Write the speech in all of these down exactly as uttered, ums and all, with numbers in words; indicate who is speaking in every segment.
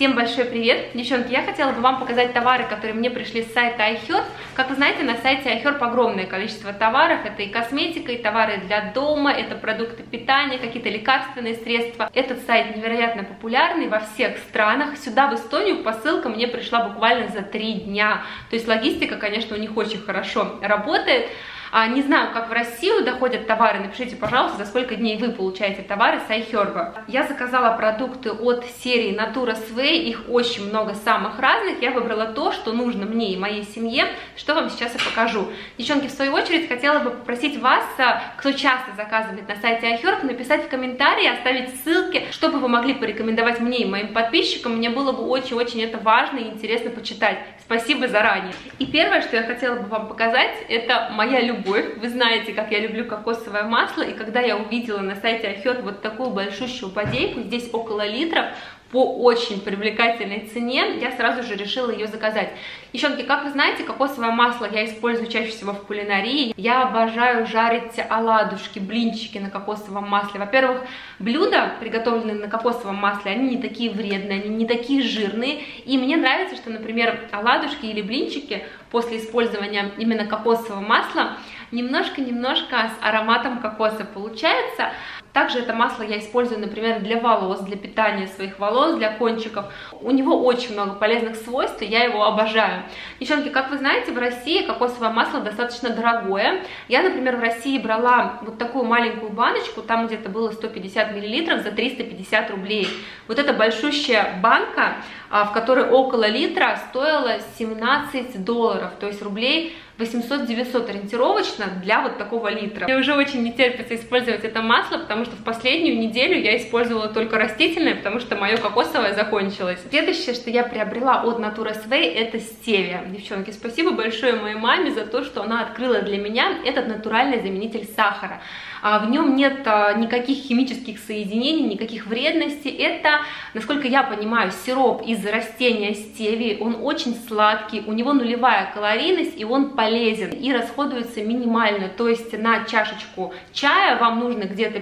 Speaker 1: Всем большой привет! Девчонки, я хотела бы вам показать товары, которые мне пришли с сайта iHerb. Как вы знаете, на сайте iHerb огромное количество товаров. Это и косметика, и товары для дома, это продукты питания, какие-то лекарственные средства. Этот сайт невероятно популярный во всех странах. Сюда, в Эстонию, посылка мне пришла буквально за три дня. То есть логистика, конечно, у них очень хорошо работает. Не знаю, как в Россию доходят товары, напишите, пожалуйста, за сколько дней вы получаете товары с iHerb. Я заказала продукты от серии Natura Sway, их очень много, самых разных. Я выбрала то, что нужно мне и моей семье, что вам сейчас и покажу. Девчонки, в свою очередь, хотела бы попросить вас, кто часто заказывает на сайте iHerb, написать в комментарии, оставить ссылки, чтобы вы могли порекомендовать мне и моим подписчикам. Мне было бы очень-очень это важно и интересно почитать. Спасибо заранее. И первое, что я хотела бы вам показать, это моя любовь. Вы знаете, как я люблю кокосовое масло, и когда я увидела на сайте iHerb вот такую большущую бодейку, здесь около литров, по очень привлекательной цене, я сразу же решила ее заказать. Девчонки, как вы знаете, кокосовое масло я использую чаще всего в кулинарии. Я обожаю жарить оладушки, блинчики на кокосовом масле. Во-первых, блюда, приготовленные на кокосовом масле, они не такие вредные, они не такие жирные. И мне нравится, что, например, оладушки или блинчики после использования именно кокосового масла немножко-немножко с ароматом кокоса получается. Также это масло я использую, например, для волос, для питания своих волос, для кончиков. У него очень много полезных свойств, и я его обожаю. Девчонки, как вы знаете, в России кокосовое масло достаточно дорогое. Я, например, в России брала вот такую маленькую баночку, там где-то было сто пятьдесят миллилитров за триста пятьдесят рублей. Вот эта большущая банка, в которой около литра, стоила семнадцать долларов, то есть рублей восемьсот-девятьсот ориентировочно для вот такого литра. Мне уже очень не терпится использовать это масло, потому что в последнюю неделю я использовала только растительное, потому что мое кокосовое закончилось. Следующее, что я приобрела от Natura Sway, это стевия. Девчонки, спасибо большое моей маме за то, что она открыла для меня этот натуральный заменитель сахара. В нем нет никаких химических соединений, никаких вредностей. Это, насколько я понимаю, сироп из растения стевии. Он очень сладкий, у него нулевая калорийность, и он полезен и расходуется минимально. То есть на чашечку чая вам нужно где-то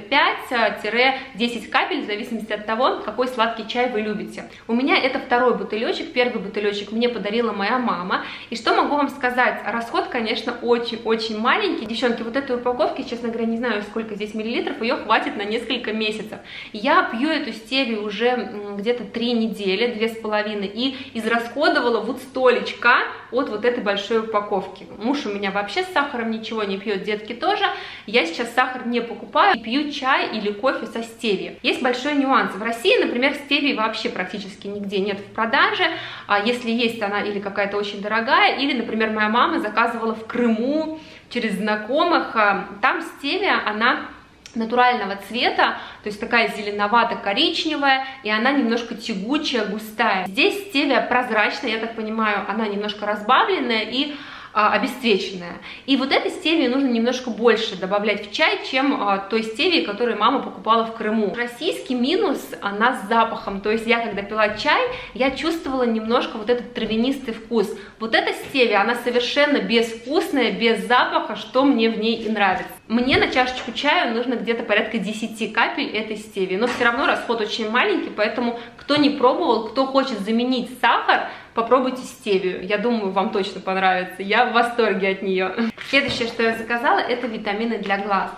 Speaker 1: пять-десять капель, в зависимости от того, какой сладкий чай вы любите. У меня это второй бутылечек. Первый бутылечек мне подарила моя мама. И что могу вам сказать? Расход, конечно, очень-очень маленький. Девчонки, вот этой упаковки, честно говоря, не знаю, сколько здесь миллилитров, ее хватит на несколько месяцев. Я пью эту стевию уже где-то три недели, две с половиной, и израсходовала вот столечка от вот этой большой упаковки. Муж у меня вообще с сахаром ничего не пьет, детки тоже. Я сейчас сахар не покупаю, пью чай или кофе со стевией. Есть большой нюанс. В России, например, стевии вообще практически нигде нет в продаже. А если есть, она или какая-то очень дорогая, или, например, моя мама заказывала в Крыму через знакомых. Там стевия, она натурального цвета, то есть такая зеленовато-коричневая, и она немножко тягучая, густая. Здесь стевия прозрачная, я так понимаю, она немножко разбавленная и а, обесцвеченная. И вот этой стевии нужно немножко больше добавлять в чай, чем а, той стевии, которую мама покупала в Крыму. Российский минус, она с запахом, то есть я, когда пила чай, я чувствовала немножко вот этот травянистый вкус. Вот эта стевия, она совершенно безвкусная, без запаха, что мне в ней и нравится. Мне на чашечку чая нужно где-то порядка десяти капель этой стевии, но все равно расход очень маленький, поэтому кто не пробовал, кто хочет заменить сахар, попробуйте стевию. Я думаю, вам точно понравится. Я в восторге от нее. Следующее, что я заказала, это витамины для глаз.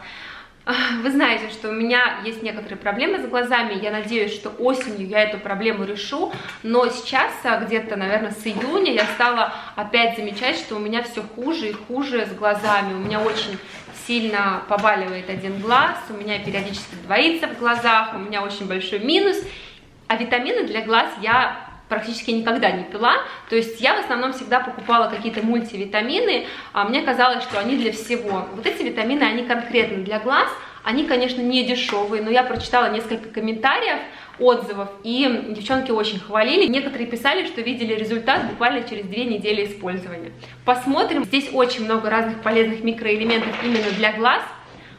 Speaker 1: Вы знаете, что у меня есть некоторые проблемы с глазами. Я надеюсь, что осенью я эту проблему решу. Но сейчас, где-то, наверное, с июня я стала опять замечать, что у меня все хуже и хуже с глазами. У меня очень сильно побаливает один глаз, у меня периодически двоится в глазах, у меня очень большой минус. А витамины для глаз я практически никогда не пила, то есть я в основном всегда покупала какие-то мультивитамины, а мне казалось, что они для всего. Вот эти витамины, они конкретно для глаз, они, конечно, не дешевые, но я прочитала несколько комментариев, отзывов, и девчонки очень хвалили. Некоторые писали, что видели результат буквально через две недели использования. Посмотрим. Здесь очень много разных полезных микроэлементов именно для глаз.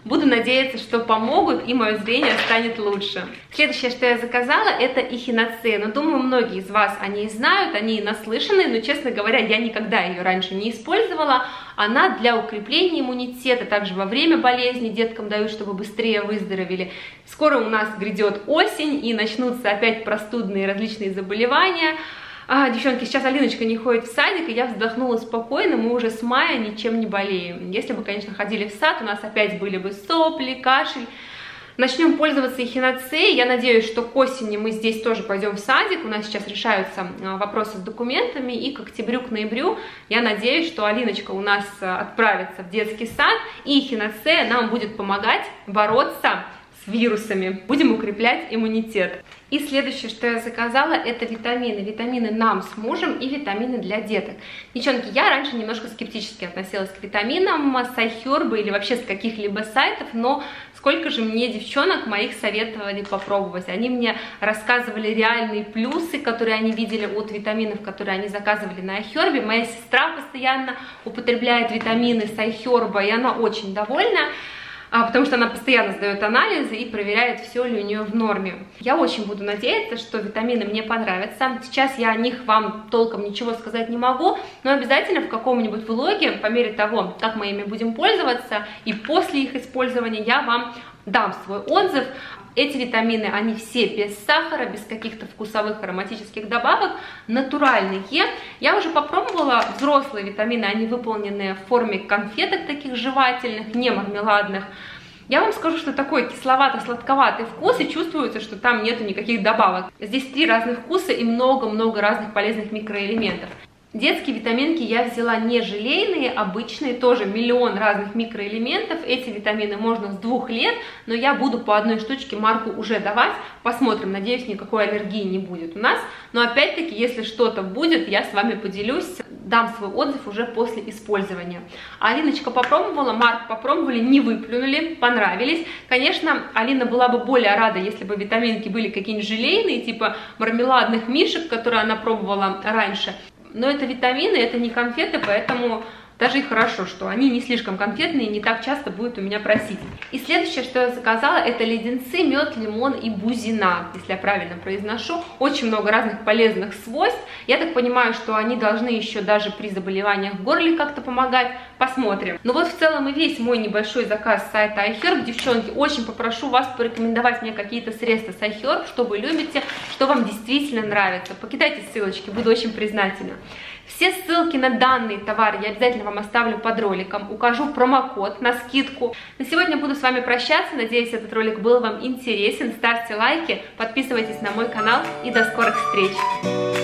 Speaker 1: Буду надеяться, что помогут и мое зрение станет лучше. Следующее, что я заказала, это эхиноцея. Но думаю, многие из вас о ней знают, они наслышаны, но, честно говоря, я никогда ее раньше не использовала. Она для укрепления иммунитета, также во время болезни деткам дают, чтобы быстрее выздоровели. Скоро у нас грядет осень и начнутся опять простудные различные заболевания. А, девчонки, сейчас Алиночка не ходит в садик, и я вздохнула спокойно, мы уже с мая ничем не болеем. Если бы, конечно, ходили в сад, у нас опять были бы сопли, кашель. Начнем пользоваться эхиноцеей. Я надеюсь, что к осени мы здесь тоже пойдем в садик. У нас сейчас решаются вопросы с документами, и к октябрю, к ноябрю я надеюсь, что Алиночка у нас отправится в детский сад, и эхиноцея нам будет помогать бороться с вирусами. Будем укреплять иммунитет. И следующее, что я заказала, это витамины. Витамины нам с мужем и витамины для деток. Девчонки, я раньше немножко скептически относилась к витаминам с iHerb или вообще с каких-либо сайтов, но сколько же мне девчонок моих советовали попробовать. Они мне рассказывали реальные плюсы, которые они видели от витаминов, которые они заказывали на iHerb. Моя сестра постоянно употребляет витамины с iHerb, и она очень довольна, потому что она постоянно сдает анализы и проверяет, все ли у нее в норме. Я очень буду надеяться, что витамины мне понравятся. Сейчас я о них вам толком ничего сказать не могу, но обязательно в каком-нибудь влоге, по мере того, как мы ими будем пользоваться, и после их использования я вам дам свой отзыв. Эти витамины, они все без сахара, без каких-то вкусовых ароматических добавок, натуральные. Я уже попробовала взрослые витамины, они выполнены в форме конфеток таких жевательных, не мармеладных. Я вам скажу, что такой кисловато-сладковатый вкус, и чувствуется, что там нету никаких добавок. Здесь три разных вкуса и много-много разных полезных микроэлементов. Детские витаминки я взяла не желейные, обычные, тоже миллион разных микроэлементов. Эти витамины можно с двух лет, но я буду по одной штучке марку уже давать. Посмотрим, надеюсь, никакой аллергии не будет у нас. Но опять-таки, если что-то будет, я с вами поделюсь, дам свой отзыв уже после использования. Алиночка попробовала, Марк попробовали, не выплюнули, понравились. Конечно, Алина была бы более рада, если бы витаминки были какие-нибудь желейные, типа мармеладных мишек, которые она пробовала раньше. Но это витамины, это не конфеты, поэтому даже и хорошо, что они не слишком конфетные, не так часто будет у меня просить. И следующее, что я заказала, это леденцы, мед, лимон и бузина, если я правильно произношу. Очень много разных полезных свойств. Я так понимаю, что они должны еще даже при заболеваниях в горле как-то помогать. Посмотрим. Ну вот в целом и весь мой небольшой заказ с сайта iHerb. Девчонки, очень попрошу вас порекомендовать мне какие-то средства с iHerb, что вы любите, что вам действительно нравится. Покидайте ссылочки, буду очень признательна. Все ссылки на данные товары я обязательно вам оставлю под роликом, укажу промокод на скидку. На сегодня буду с вами прощаться, надеюсь, этот ролик был вам интересен. Ставьте лайки, подписывайтесь на мой канал и до скорых встреч!